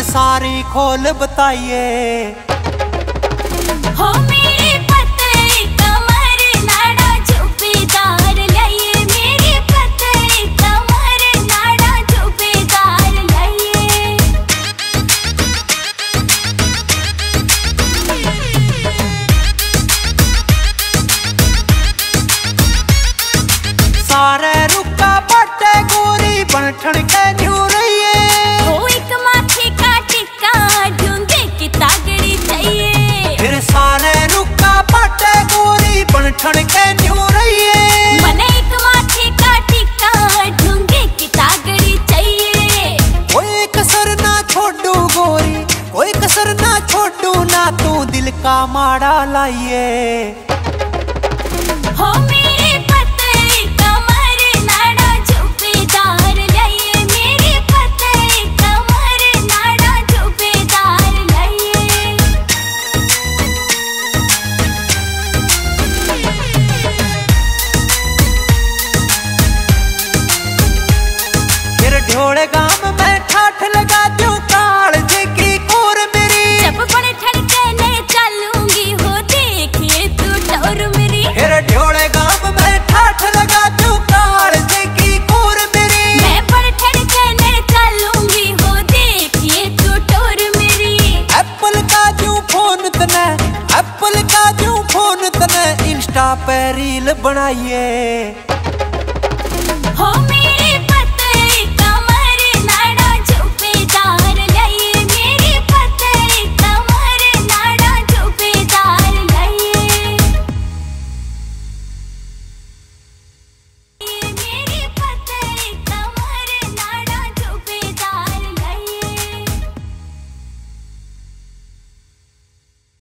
सारी खोल बताइए। हो मेरी पतली कमर नाड़ा झुपेदार लाइए, मेरी पतली कमर नाड़ा झुपेदार लाइए। सारे रुका पट्टे गोरी बनठन के न्यू रहिए। हो एक माथे का टिक्का ढूंढे की तागड़ी चाहिए। फिर सारे रुका पट्टे गोरी बनठन के न्यू रहिए। मने एक माथे का टिक्का ढूंढे की तागड़ी चाहिए। कोई कसर ना छोड़ू गोरी, कोई कसर ना छोड़ू ना, तू दिल का माड़ा लाइए। हो मेरी पतली कमर नाड़ा झुपेदार लाइए, मेरी पतली कमर नाड़ा झुपेदार लाइए। फिर ढोड़े गांव में ठाठ लगा दूं काल जी की कोर मेरी। जब बड़े ठड़कने चलूंगी हो देखिए तू टोर मेरी। फिर ढोड़े गांव में ठाठ लगा दूं काल जी की कोर मेरी। मैं बड़े ठड़कने चलूंगी हो देखिए तू टोर मेरी। एप्पल का दूं फोन तने, एप्पल का दूं फोन तने, इंस्टा पे रील बनाइए।